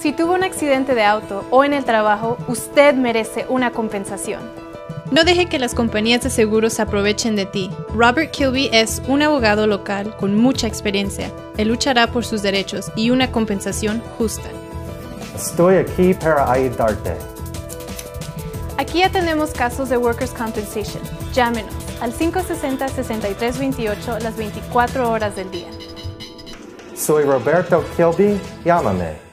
Si tuvo un accidente de auto o en el trabajo, usted merece una compensación. No deje que las compañías de seguros se aprovechen de ti. Robert Kilby es un abogado local con mucha experiencia. Él luchará por sus derechos y una compensación justa. Estoy aquí para ayudarte. Aquí atendemos casos de Workers' Compensation. Llámenos al 560-6328 las 24 horas del día. Soy Roberto Kilby, llámame.